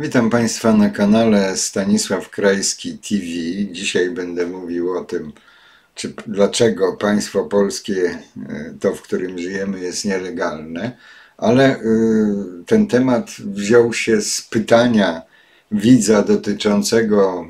Witam Państwa na kanale Stanisław Krajski TV. Dzisiaj będę mówił o tym, dlaczego państwo polskie, to w którym żyjemy, jest nielegalne, ale ten temat wziął się z pytania widza dotyczącego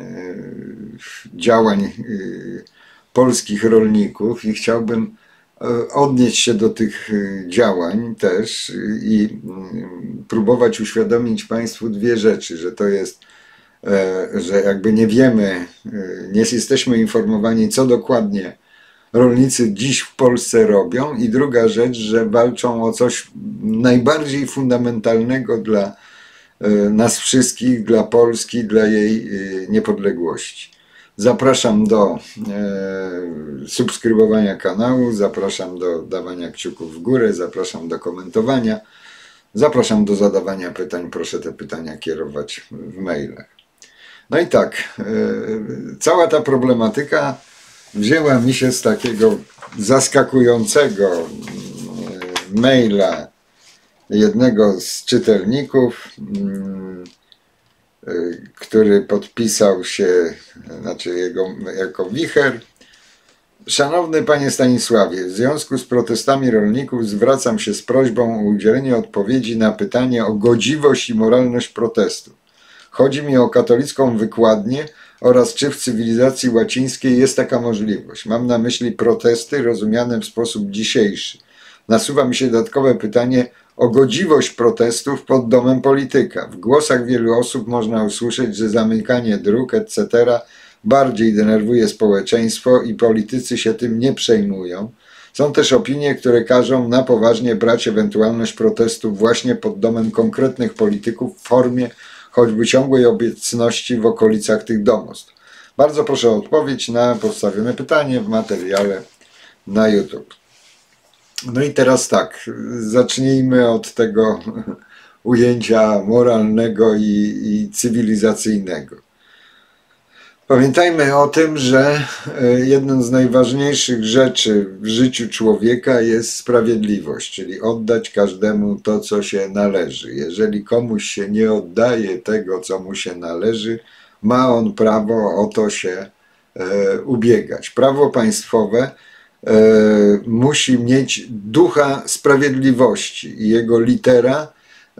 działań polskich rolników i chciałbym odnieść się do tych działań też i próbować uświadomić Państwu dwie rzeczy, że to jest, że jakby nie wiemy, nie jesteśmy informowani, co dokładnie rolnicy dziś w Polsce robią, i druga rzecz, że walczą o coś najbardziej fundamentalnego dla nas wszystkich, dla Polski, dla jej niepodległości. Zapraszam do subskrybowania kanału, zapraszam do dawania kciuków w górę, zapraszam do komentowania, zapraszam do zadawania pytań. Proszę te pytania kierować w mailach. No i tak, cała ta problematyka wzięła mi się z takiego zaskakującego maila jednego z czytelników, który podpisał się, jako Wicher. Szanowny Panie Stanisławie, w związku z protestami rolników zwracam się z prośbą o udzielenie odpowiedzi na pytanie o godziwość i moralność protestu. Chodzi mi o katolicką wykładnię oraz czy w cywilizacji łacińskiej jest taka możliwość. Mam na myśli protesty rozumiane w sposób dzisiejszy. Nasuwa mi się dodatkowe pytanie o godziwość protestów pod domem polityka. W głosach wielu osób można usłyszeć, że zamykanie dróg, etc. bardziej denerwuje społeczeństwo i politycy się tym nie przejmują. Są też opinie, które każą na poważnie brać ewentualność protestów właśnie pod domem konkretnych polityków w formie choćby ciągłej obecności w okolicach tych domostw. Bardzo proszę o odpowiedź na postawione pytanie w materiale na YouTube. No i teraz tak, zacznijmy od tego ujęcia moralnego i cywilizacyjnego. Pamiętajmy o tym, że jedną z najważniejszych rzeczy w życiu człowieka jest sprawiedliwość, czyli oddać każdemu to, co się należy. Jeżeli komuś się nie oddaje tego, co mu się należy, ma on prawo o to się ubiegać. Prawo państwowe musi mieć ducha sprawiedliwości i jego litera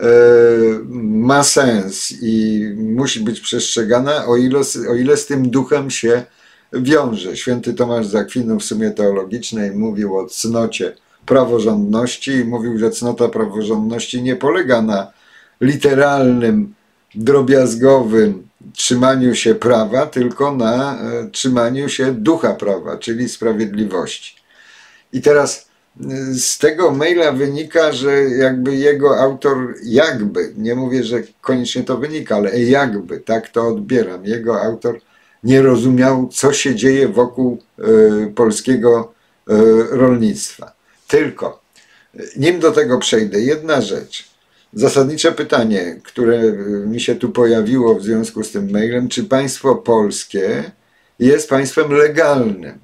ma sens i musi być przestrzegana, o ile z tym duchem się wiąże. Święty Tomasz z Akwinu w Sumie Teologicznej mówił o cnocie praworządności i mówił, że cnota praworządności nie polega na literalnym, drobiazgowym trzymaniu się prawa, tylko na trzymaniu się ducha prawa, czyli sprawiedliwości. I teraz z tego maila wynika, że jakby jego autor, nie mówię, że koniecznie to wynika, ale jakby, tak to odbieram, jego autor nie rozumiał, co się dzieje wokół polskiego rolnictwa. Tylko, nim do tego przejdę, jedna rzecz. Zasadnicze pytanie, które mi się tu pojawiło w związku z tym mailem, czy państwo polskie jest państwem legalnym?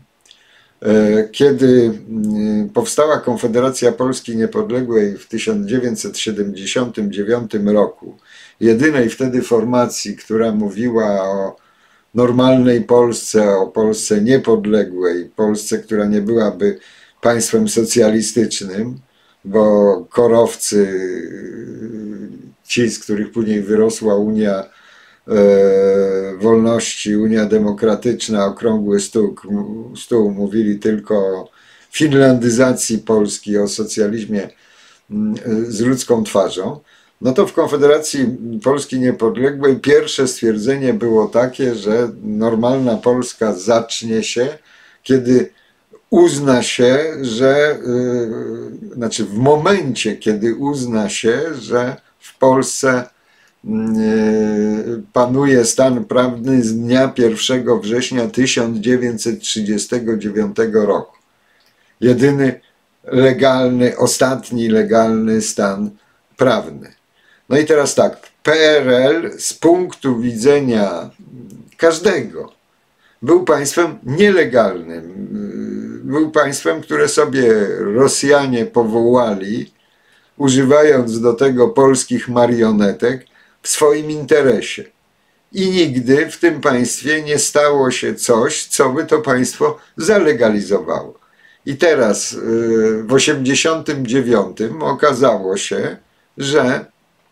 Kiedy powstała Konfederacja Polski Niepodległej w 1979 roku, jedynej wtedy formacji, która mówiła o normalnej Polsce, o Polsce niepodległej, Polsce, która nie byłaby państwem socjalistycznym, bo korowcy, ci, z których później wyrosła Unia Wolności, Unia Demokratyczna, Okrągły Stół, mówili tylko o finlandyzacji Polski, o socjalizmie z ludzką twarzą, no to w Konfederacji Polski Niepodległej pierwsze stwierdzenie było takie, że normalna Polska zacznie się, kiedy uzna się, że, w momencie, kiedy uzna się, że w Polsce panuje stan prawny z dnia 1 września 1939 roku. Jedyny legalny, ostatni legalny stan prawny. No i teraz tak, PRL z punktu widzenia każdego był państwem nielegalnym. Był państwem, które sobie Rosjanie powołali, używając do tego polskich marionetek, w swoim interesie. I nigdy w tym państwie nie stało się coś, co by to państwo zalegalizowało. I teraz w 1989 okazało się, że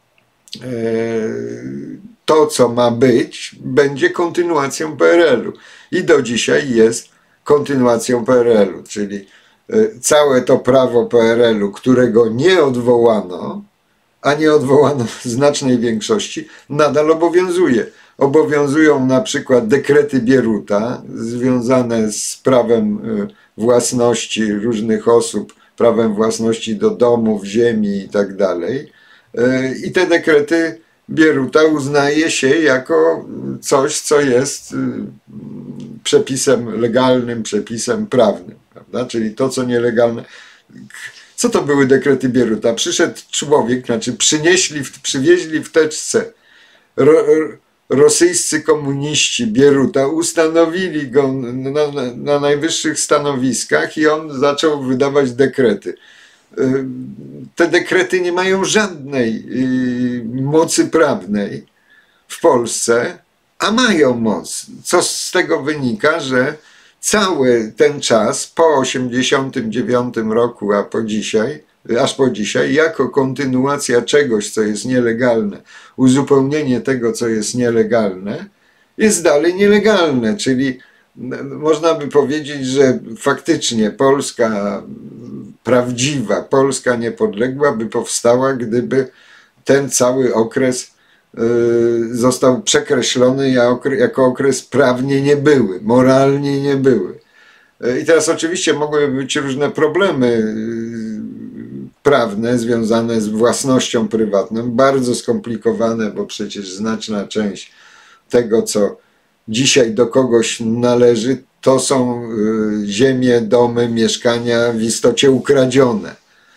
to, co ma być, będzie kontynuacją PRL-u. I do dzisiaj jest kontynuacją PRL-u, czyli całe to prawo PRL-u, którego nie odwołano, a nie odwołano w znacznej większości, nadal obowiązuje. Obowiązują na przykład dekrety Bieruta związane z prawem własności różnych osób, prawem własności do domów, ziemi i tak dalej. I te dekrety Bieruta uznaje się jako coś, co jest przepisem legalnym, przepisem prawnym, prawda? Czyli to, co nielegalne. Co to były dekrety Bieruta? Przyszedł człowiek, znaczy przywieźli w teczce rosyjscy komuniści Bieruta, ustanowili go na najwyższych stanowiskach i on zaczął wydawać dekrety. Te dekrety nie mają żadnej mocy prawnej w Polsce, a mają moc. Co z tego wynika, że cały ten czas po 1989 roku, aż po dzisiaj, jako kontynuacja czegoś, co jest nielegalne, uzupełnienie tego, co jest nielegalne, jest dalej nielegalne, czyli można by powiedzieć, że faktycznie Polska prawdziwa, Polska niepodległa by powstała, gdyby ten cały okres został przekreślony jako okres prawnie niebyły, moralnie niebyły. I teraz oczywiście mogłyby być różne problemy prawne związane z własnością prywatną, bardzo skomplikowane, bo przecież znaczna część tego, co dzisiaj do kogoś należy, to są ziemie, domy, mieszkania w istocie ukradzione.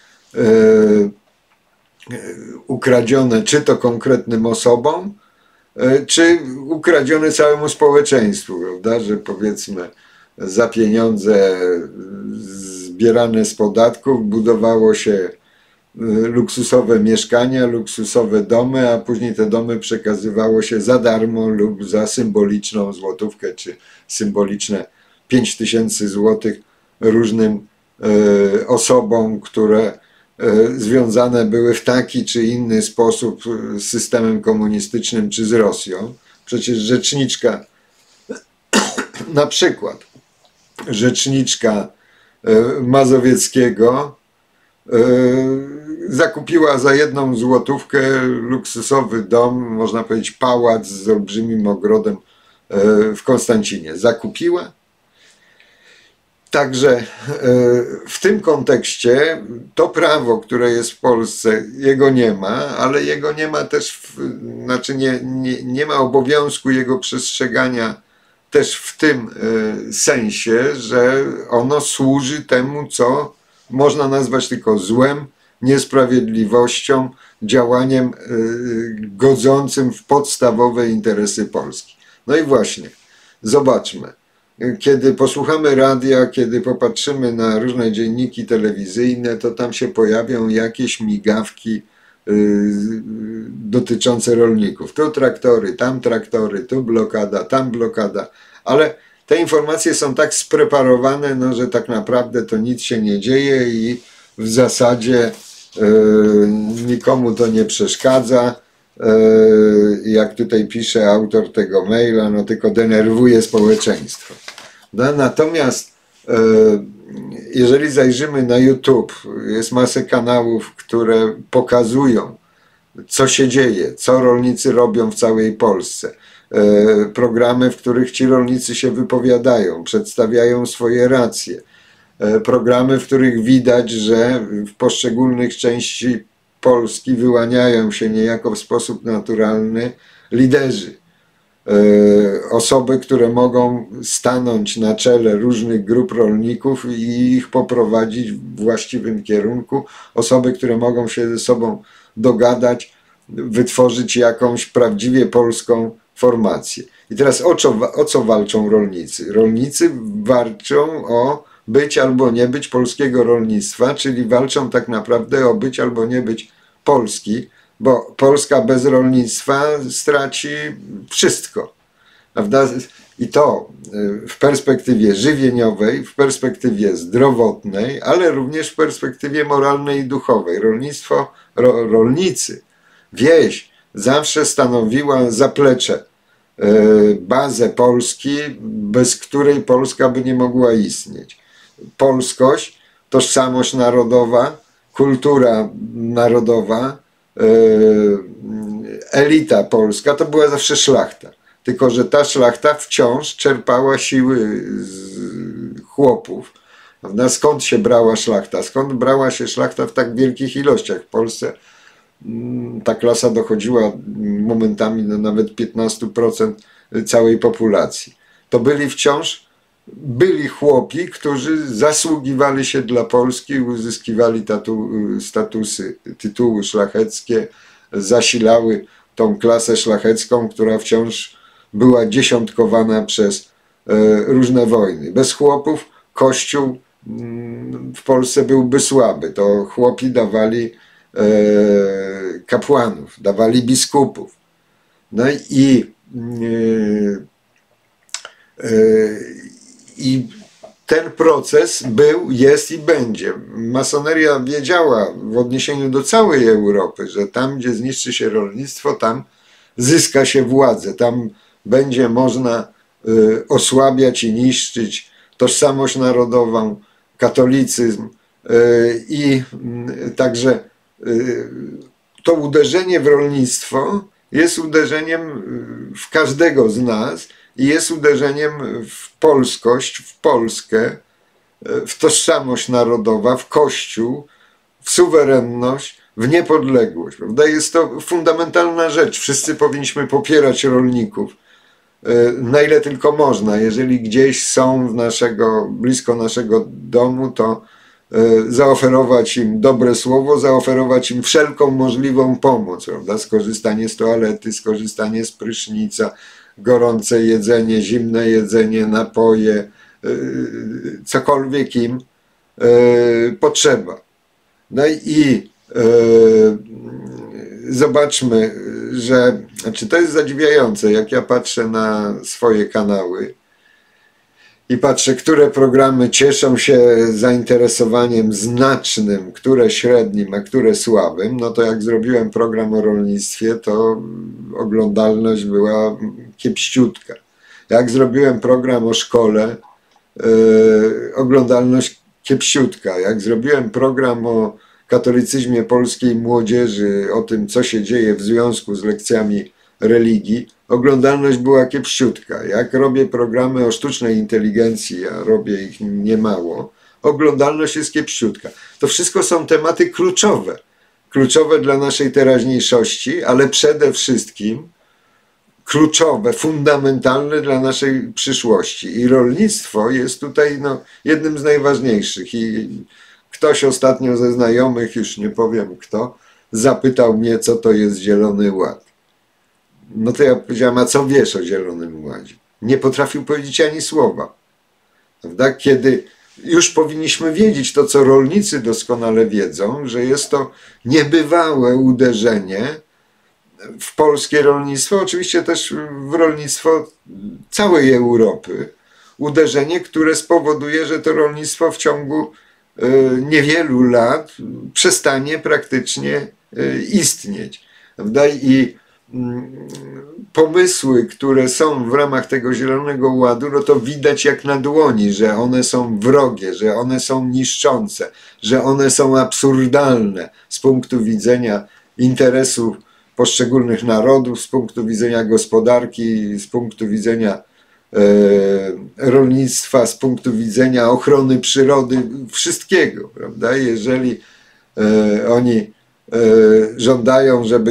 Ukradzione czy to konkretnym osobom, czy ukradzione całemu społeczeństwu, prawda? Że powiedzmy za pieniądze zbierane z podatków budowało się luksusowe mieszkania, luksusowe domy, a później te domy przekazywało się za darmo lub za symboliczną złotówkę, czy symboliczne 5000 złotych różnym osobom, które związane były w taki czy inny sposób z systemem komunistycznym czy z Rosją. Przecież rzeczniczka, na przykład rzeczniczka Mazowieckiego zakupiła za 1 złotówkę luksusowy dom, można powiedzieć pałac z olbrzymim ogrodem w Konstancinie. Zakupiła. Także w tym kontekście to prawo, które jest w Polsce, jego nie ma, ale jego nie ma też, znaczy nie ma obowiązku jego przestrzegania też w tym sensie, że ono służy temu, co można nazwać tylko złem, niesprawiedliwością, działaniem godzącym w podstawowe interesy Polski. No i właśnie, zobaczmy. Kiedy posłuchamy radia, kiedy popatrzymy na różne dzienniki telewizyjne, to tam się pojawią jakieś migawki dotyczące rolników. Tu traktory, tu blokada, tam blokada. Ale te informacje są tak spreparowane, no, że tak naprawdę to nic się nie dzieje i w zasadzie nikomu to nie przeszkadza. Jak tutaj pisze autor tego maila, no tylko denerwuje społeczeństwo. No, natomiast jeżeli zajrzymy na YouTube, jest masę kanałów, które pokazują, co się dzieje, co rolnicy robią w całej Polsce. Programy, w których ci rolnicy się wypowiadają, przedstawiają swoje racje. Programy, w których widać, że w poszczególnych części Polski wyłaniają się niejako w sposób naturalny liderzy. Osoby, które mogą stanąć na czele różnych grup rolników i ich poprowadzić w właściwym kierunku. Osoby, które mogą się ze sobą dogadać, wytworzyć jakąś prawdziwie polską formację. I teraz o co walczą rolnicy? Rolnicy walczą o być albo nie być polskiego rolnictwa, czyli walczą tak naprawdę o być albo nie być Polski, bo Polska bez rolnictwa straci wszystko, prawda? I to w perspektywie żywieniowej, w perspektywie zdrowotnej, ale również w perspektywie moralnej i duchowej. Rolnicy, wieś zawsze stanowiła zaplecze, bazę Polski, bez której Polska by nie mogła istnieć. Polskość, tożsamość narodowa, kultura narodowa, elita polska to była zawsze szlachta. Tylko że ta szlachta wciąż czerpała siły z chłopów. Prawda? Skąd się brała szlachta? Skąd brała się szlachta w tak wielkich ilościach? W Polsce ta klasa dochodziła momentami do nawet 15% całej populacji. To byli chłopi, którzy zasługiwali się dla Polski, uzyskiwali statusy, tytuły szlacheckie, zasilały tą klasę szlachecką, która wciąż była dziesiątkowana przez różne wojny. Bez chłopów Kościół w Polsce byłby słaby. To chłopi dawali kapłanów, dawali biskupów. No i ten proces był, jest i będzie. Masoneria wiedziała w odniesieniu do całej Europy, że tam, gdzie zniszczy się rolnictwo, tam zyska się władzę, tam będzie można osłabiać i niszczyć tożsamość narodową, katolicyzm i także to uderzenie w rolnictwo jest uderzeniem w każdego z nas i jest uderzeniem w polskość, w Polskę, w tożsamość narodową, w Kościół, w suwerenność, w niepodległość. Prawda? Jest to fundamentalna rzecz. Wszyscy powinniśmy popierać rolników, na ile tylko można. Jeżeli gdzieś są blisko naszego domu, to zaoferować im dobre słowo, zaoferować im wszelką możliwą pomoc, prawda? Skorzystanie z toalety, skorzystanie z prysznica, gorące jedzenie, zimne jedzenie, napoje, cokolwiek im potrzeba. No i zobaczmy, że to jest zadziwiające, jak ja patrzę na swoje kanały i patrzę, które programy cieszą się zainteresowaniem znacznym, które średnim, a które słabym, no to jak zrobiłem program o rolnictwie, to oglądalność była kiepściutka. Jak zrobiłem program o szkole, oglądalność kiepściutka. Jak zrobiłem program o katolicyzmie polskiej młodzieży, o tym, co się dzieje w związku z lekcjami religii, oglądalność była kiepściutka. Jak robię programy o sztucznej inteligencji, a robię ich niemało, oglądalność jest kiepściutka. To wszystko są tematy kluczowe. Kluczowe dla naszej teraźniejszości, ale przede wszystkim kluczowe, fundamentalne dla naszej przyszłości. I rolnictwo jest tutaj jednym z najważniejszych. I ktoś ostatnio ze znajomych, już nie powiem kto, zapytał mnie, co to jest Zielony Ład. No to ja powiedziałem, a co wiesz o Zielonym Ładzie? Nie potrafił powiedzieć ani słowa. Prawda? Kiedy już powinniśmy wiedzieć to, co rolnicy doskonale wiedzą, że jest to niebywałe uderzenie w polskie rolnictwo, oczywiście też w rolnictwo całej Europy. Uderzenie, które spowoduje, że to rolnictwo w ciągu niewielu lat przestanie praktycznie istnieć. Prawda? I pomysły, które są w ramach tego Zielonego Ładu, no to widać jak na dłoni, że one są wrogie, że one są niszczące, że one są absurdalne z punktu widzenia interesów poszczególnych narodów, z punktu widzenia gospodarki, z punktu widzenia rolnictwa, z punktu widzenia ochrony przyrody, wszystkiego, prawda? Jeżeli oni żądają, żeby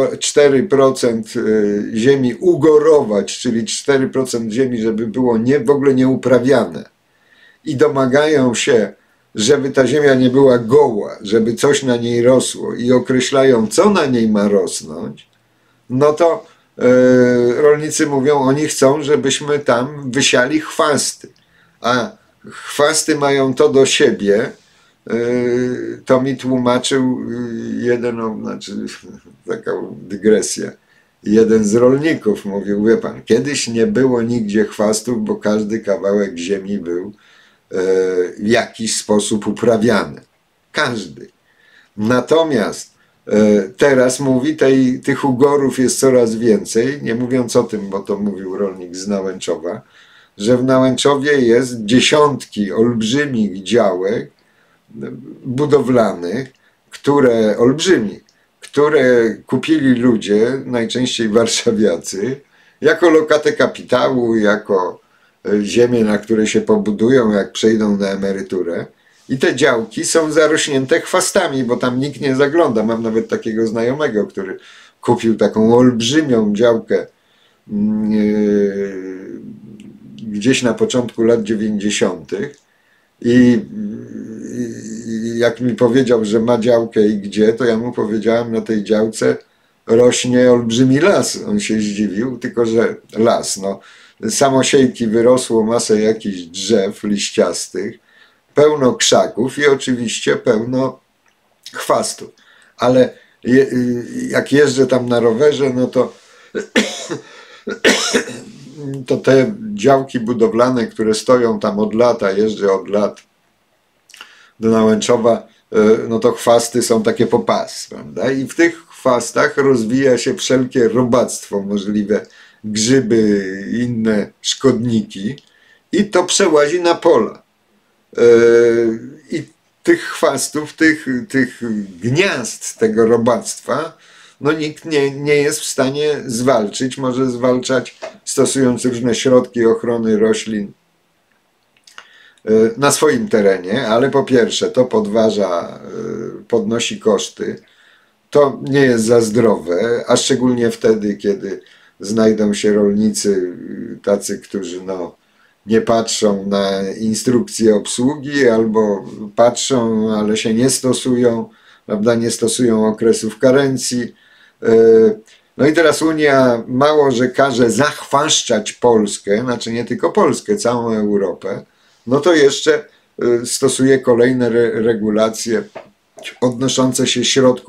4% ziemi ugorować, czyli 4% ziemi, żeby było w ogóle nieuprawiane i domagają się, żeby ta ziemia nie była goła, żeby coś na niej rosło i określają, co na niej ma rosnąć, no to rolnicy mówią, oni chcą, żebyśmy tam wysiali chwasty, a chwasty mają to do siebie, to mi tłumaczył jeden, znaczy taką dygresję, jeden z rolników mówił, wie pan, kiedyś nie było nigdzie chwastów, bo każdy kawałek ziemi był w jakiś sposób uprawiany. Każdy. Natomiast teraz mówi, tych ugorów jest coraz więcej, nie mówiąc o tym, bo to mówił rolnik z Nałęczowa, że w Nałęczowie jest dziesiątki olbrzymich działek budowlanych, które kupili ludzie, najczęściej warszawiacy, jako lokatę kapitału, jako ziemię, na której się pobudują, jak przejdą na emeryturę. I te działki są zarośnięte chwastami, bo tam nikt nie zagląda. Mam nawet takiego znajomego, który kupił taką olbrzymią działkę gdzieś na początku lat 90. I jak mi powiedział, że ma działkę i gdzie, to ja mu powiedziałem, na tej działce rośnie olbrzymi las. On się zdziwił, tylko że las, no, samosiejki wyrosło masę jakichś drzew liściastych, pełno krzaków i oczywiście pełno chwastów. Ale jak jeżdżę tam na rowerze, no to te działki budowlane, które stoją tam od lata, jeżdżę od lat do Nałęczowa, no to chwasty są takie po pas, prawda? I w tych chwastach rozwija się wszelkie robactwo możliwe, grzyby, inne szkodniki i to przełazi na pola. I tych chwastów, tych gniazd tego robactwa, no nikt nie jest w stanie zwalczyć. Może zwalczać stosując różne środki ochrony roślin na swoim terenie, ale po pierwsze to podnosi koszty, to nie jest za zdrowe, a szczególnie wtedy, kiedy znajdą się rolnicy tacy, którzy no, nie patrzą na instrukcje obsługi albo patrzą, ale się nie stosują, prawda, nie stosują okresów karencji. No i teraz Unia mało, że każe zachwaszczać Polskę, znaczy nie tylko Polskę, całą Europę, no to jeszcze stosuje kolejne regulacje odnoszące się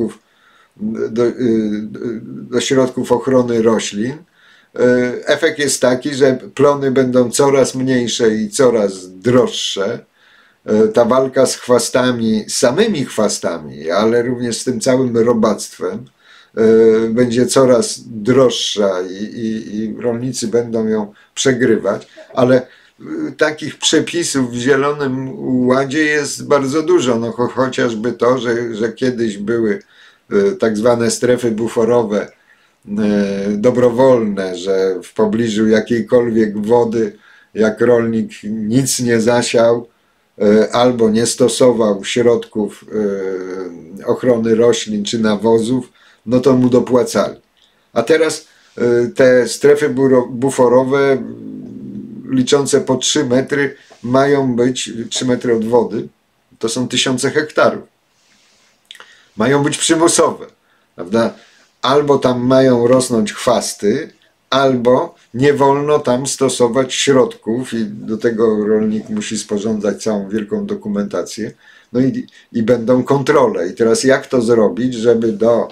do środków ochrony roślin. Efekt jest taki, że plony będą coraz mniejsze i coraz droższe. Ta walka z chwastami, samymi chwastami, ale również z tym całym robactwem będzie coraz droższa i rolnicy będą ją przegrywać, ale takich przepisów w Zielonym Ładzie jest bardzo dużo. No, chociażby to, że kiedyś były tak zwane strefy buforowe dobrowolne, że w pobliżu jakiejkolwiek wody, jak rolnik nic nie zasiał albo nie stosował środków ochrony roślin czy nawozów, no to mu dopłacali. A teraz te strefy buforowe liczące po 3 metry mają być, 3 metry od wody, to są 1000 hektarów. Mają być przymusowe, prawda? Albo tam mają rosnąć chwasty, albo nie wolno tam stosować środków i do tego rolnik musi sporządzać całą wielką dokumentację. No i będą kontrole. I teraz jak to zrobić, żeby do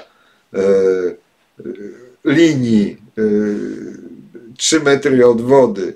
linii 3 metry od wody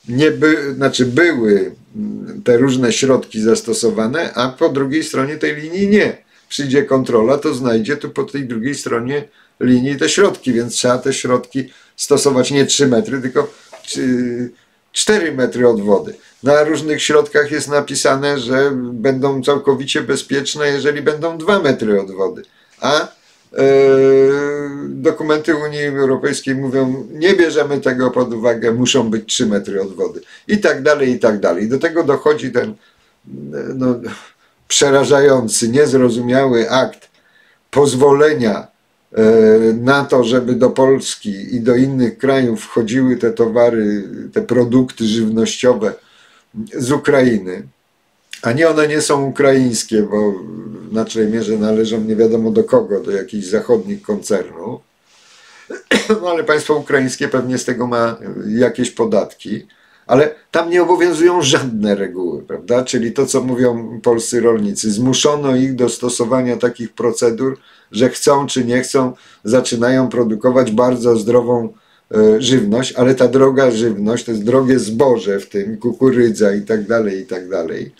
były te różne środki zastosowane, a po drugiej stronie tej linii nie. Przyjdzie kontrola, to znajdzie tu po tej drugiej stronie linii te środki, więc trzeba te środki stosować nie 3 metry, tylko 4 metry od wody. Na różnych środkach jest napisane, że będą całkowicie bezpieczne, jeżeli będą 2 metry od wody, a dokumenty Unii Europejskiej mówią, nie bierzemy tego pod uwagę, muszą być 3 metry od wody i tak dalej, i tak dalej. Do tego dochodzi ten no, przerażający, niezrozumiały akt pozwolenia na to, żeby do Polski i do innych krajów wchodziły te towary, te produkty żywnościowe z Ukrainy, a nie one nie są ukraińskie, bo w znacznej mierze należą nie wiadomo do kogo, do jakichś zachodnich koncernów, no ale państwo ukraińskie pewnie z tego ma jakieś podatki, ale tam nie obowiązują żadne reguły, prawda? Czyli to, co mówią polscy rolnicy. Zmuszono ich do stosowania takich procedur, że chcą czy nie chcą, zaczynają produkować bardzo zdrową żywność, ale ta droga żywność, to jest drogie zboże, w tym kukurydza i tak dalej,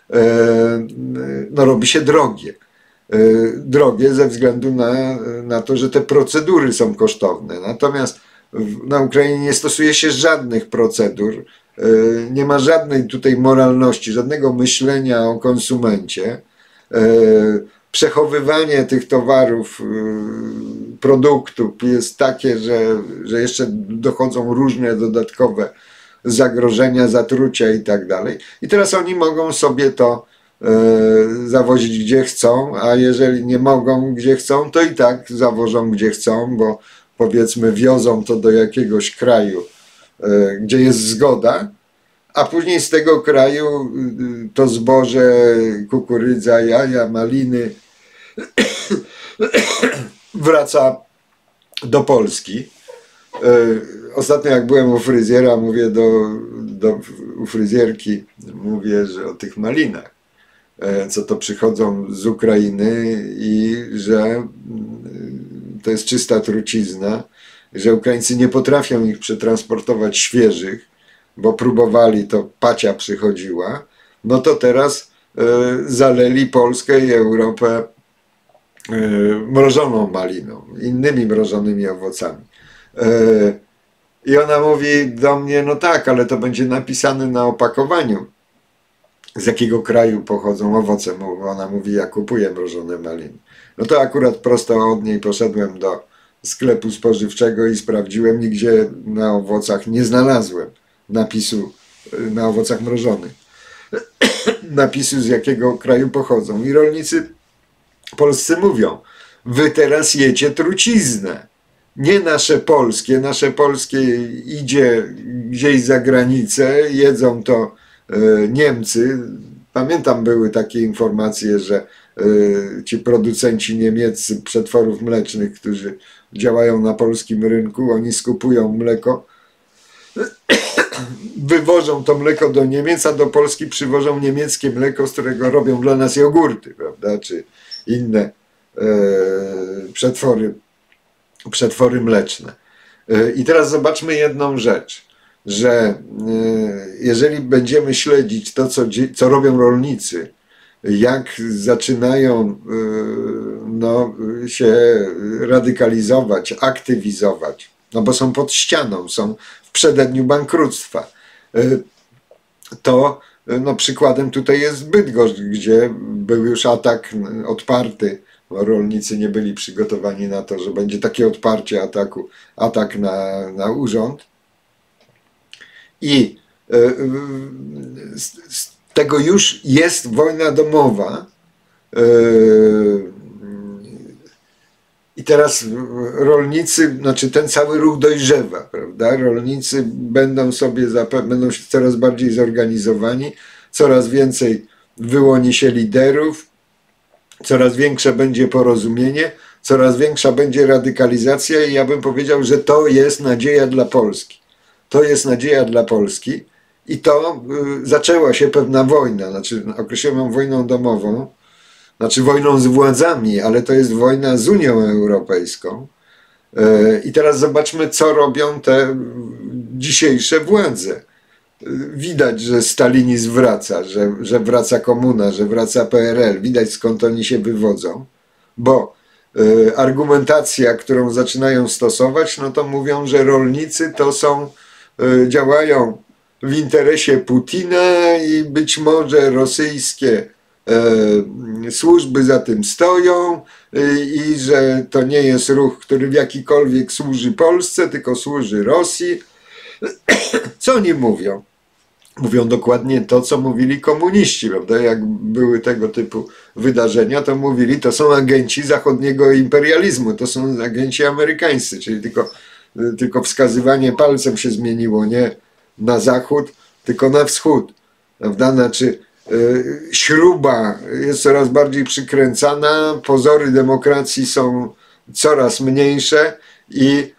no robi się drogie. Drogie ze względu na to, że te procedury są kosztowne. Natomiast na Ukrainie nie stosuje się żadnych procedur, nie ma żadnej tutaj moralności, żadnego myślenia o konsumencie. Przechowywanie tych towarów, produktów jest takie, że jeszcze dochodzą różne dodatkowe zagrożenia, zatrucia i tak dalej. I teraz oni mogą sobie to zawozić gdzie chcą, a jeżeli nie mogą gdzie chcą, to i tak zawożą gdzie chcą, bo powiedzmy wiozą to do jakiegoś kraju, gdzie jest zgoda, a później z tego kraju to zboże, kukurydza, jaja, maliny wraca do Polski. Ostatnio jak byłem u fryzjera, mówię u fryzjerki, mówię, że o tych malinach, co to przychodzą z Ukrainy i że to jest czysta trucizna, że Ukraińcy nie potrafią ich przetransportować świeżych, bo próbowali, to pacia przychodziła, no to teraz zaleli Polskę i Europę mrożoną maliną, innymi mrożonymi owocami. I ona mówi do mnie, no tak, ale to będzie napisane na opakowaniu, z jakiego kraju pochodzą owoce. Ona mówi, ja kupuję mrożone maliny. No to akurat prosto od niej poszedłem do sklepu spożywczego i sprawdziłem, nigdzie na owocach nie znalazłem napisu, na owocach mrożonych, napisu, z jakiego kraju pochodzą. I rolnicy polscy mówią, wy teraz jecie truciznę. Nie nasze polskie idzie gdzieś za granicę, jedzą to Niemcy. Pamiętam, były takie informacje, że ci producenci niemieccy przetworów mlecznych, którzy działają na polskim rynku, oni skupują mleko, wywożą to mleko do Niemiec, a do Polski przywożą niemieckie mleko, z którego robią dla nas jogurty, prawda, czy inne przetwory mleczne. I teraz zobaczmy jedną rzecz, że jeżeli będziemy śledzić to, co robią rolnicy, jak zaczynają no, się radykalizować, aktywizować, no bo są pod ścianą, są w przededniu bankructwa, to no, przykładem tutaj jest Bydgoszcz, gdzie był już atak odparty, bo rolnicy nie byli przygotowani na to, że będzie takie odparcie atak na urząd. I z tego już jest wojna domowa. I teraz rolnicy, znaczy ten cały ruch dojrzewa, prawda? Rolnicy będą coraz bardziej zorganizowani, coraz więcej wyłoni się liderów, coraz większe będzie porozumienie, coraz większa będzie radykalizacja i ja bym powiedział, że to jest nadzieja dla Polski. To jest nadzieja dla Polski i to zaczęła się pewna wojna, znaczy określiłem ją wojną domową, znaczy wojną z władzami, ale to jest wojna z Unią Europejską. I teraz zobaczmy, co robią te dzisiejsze władze. Widać, że stalinizm wraca, że wraca komuna, że wraca PRL. Widać, skąd oni się wywodzą, bo argumentacja, którą zaczynają stosować, no to mówią, że rolnicy to działają w interesie Putina i być może rosyjskie służby za tym stoją i że to nie jest ruch, który w jakikolwiek służy Polsce, tylko służy Rosji. Co oni mówią? Mówią dokładnie to, co mówili komuniści, prawda? Jak były tego typu wydarzenia, to mówili, to są agenci zachodniego imperializmu, to są agenci amerykańscy, czyli tylko wskazywanie palcem się zmieniło, nie na zachód, tylko na wschód, prawda? Znaczy śruba jest coraz bardziej przykręcana, pozory demokracji są coraz mniejsze i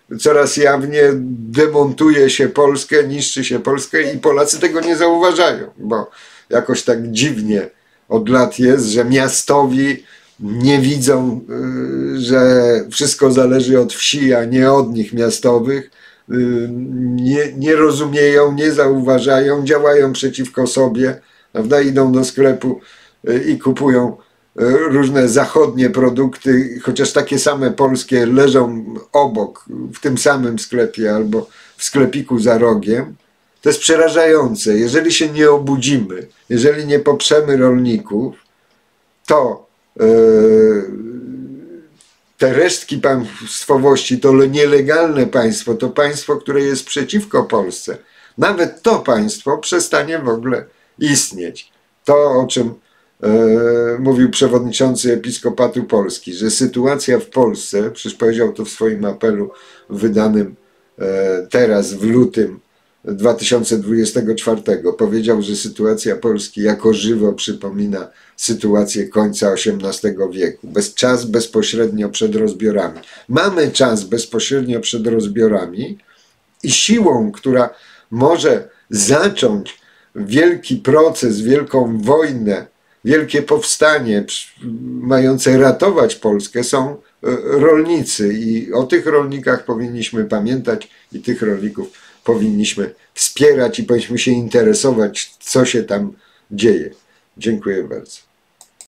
coraz jawniej demontuje się Polskę, niszczy się Polskę i Polacy tego nie zauważają, bo jakoś tak dziwnie od lat jest, że miastowi nie widzą, że wszystko zależy od wsi, a nie od nich miastowych. Nie rozumieją, nie zauważają, działają przeciwko sobie, prawda? Idą do sklepu i kupują różne zachodnie produkty, chociaż takie same polskie leżą obok, w tym samym sklepie albo w sklepiku za rogiem. To jest przerażające. Jeżeli się nie obudzimy, jeżeli nie poprzemy rolników, to te resztki państwowości, to nielegalne państwo, to państwo, które jest przeciwko Polsce, nawet to państwo przestanie w ogóle istnieć. To, o czym mówił przewodniczący Episkopatu Polski, że sytuacja w Polsce, przecież powiedział to w swoim apelu wydanym teraz w lutym 2024, powiedział, że sytuacja Polski jako żywo przypomina sytuację końca XVIII wieku. Czas bezpośrednio przed rozbiorami. Mamy czas bezpośrednio przed rozbiorami i siłą, która może zacząć wielki proces, wielką wojnę, wielkie powstanie mające ratować Polskę są rolnicy i o tych rolnikach powinniśmy pamiętać i tych rolników powinniśmy wspierać i powinniśmy się interesować, co się tam dzieje. Dziękuję bardzo.